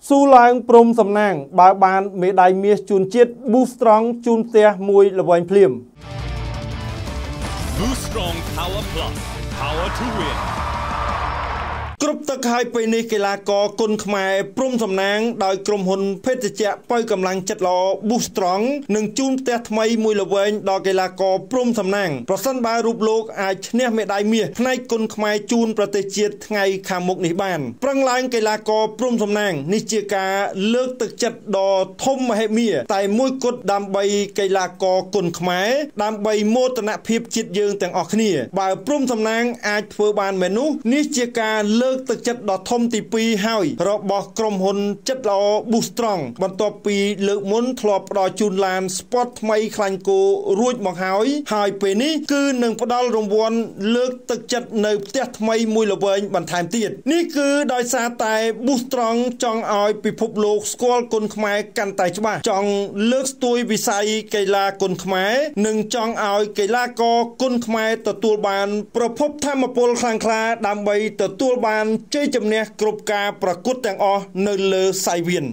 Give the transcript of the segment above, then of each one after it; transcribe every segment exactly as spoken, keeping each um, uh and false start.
ស៊ូឡើងព្រំសំណាងបើបានមេដាយមាសជូនជាតិ Boost Strong ជូនផ្ទះមួយល្វែងភ្លាម Boost Strong Power Plus Power to Win គ្រប់ទឹកហើយពេលនេះកីឡាករគុនខ្មែរព្រំសំណាងដោយក្រុមហ៊ុនភេទជ្ជៈបើកម្លាំងចិត្តល្អ Boost Strong នឹងជូនផ្ទះថ្មីមួយល្វែងដល់កីឡាករព្រំសំណាងប្រសិនបើរូបលោកអាចឈ្នះមេដាយមាសផ្នែកគុនខ្មែរជូនប្រទេសជាតិថ្ងៃខាងមុខនេះបានប្រឹងឡើងកីឡាករព្រំសំណាងនេះជាការលើកទឹកចិត្តដ៏ធំមហិមាតែមួយគត់ដើម្បីកីឡាករគុនខ្មែរដើម្បីមោទនភាពជាតិយើងទាំងអស់គ្នាបើព្រំសំណាងអាចធ្វើបានមែននោះនេះជាការលើកទឹកចិត្តដ៏ធំទីពីរហើយរបស់ក្រុមហ៊ុនចិត្តល្អ Boost Strong បន្ទាប់ពីលើកមុនធ្លាប់ផ្ដល់ជូនឡាន Sport ថ្មីខ្លាញ់គោរួចមកហើយហើយពេលនេះគឺនឹងផ្ដល់រង្វាន់លើកទឹកចិត្តនៅផ្ទះថ្មីមួយល្វែងបន្ថែមទៀតនេះគឺដោយសារតែ Boost Strong ចង់ឲ្យពិភពលោកស្គាល់គុនខ្មែរកាន់តែច្បាស់ចង់លើកស្ទួយវិស័យកីឡាគុនខ្មែរនិងចង់ឲ្យកីឡាករគុនខ្មែរទទួលបានប្រភពថាមពលខ្លាំងក្លាដើម្បីទទួលបានជ័យជំនះគ្រប់ការប្រកួតទាំងអស់នៅលើសៃវៀន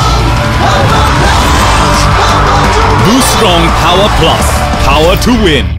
Boost Strong Power Plus Power to Win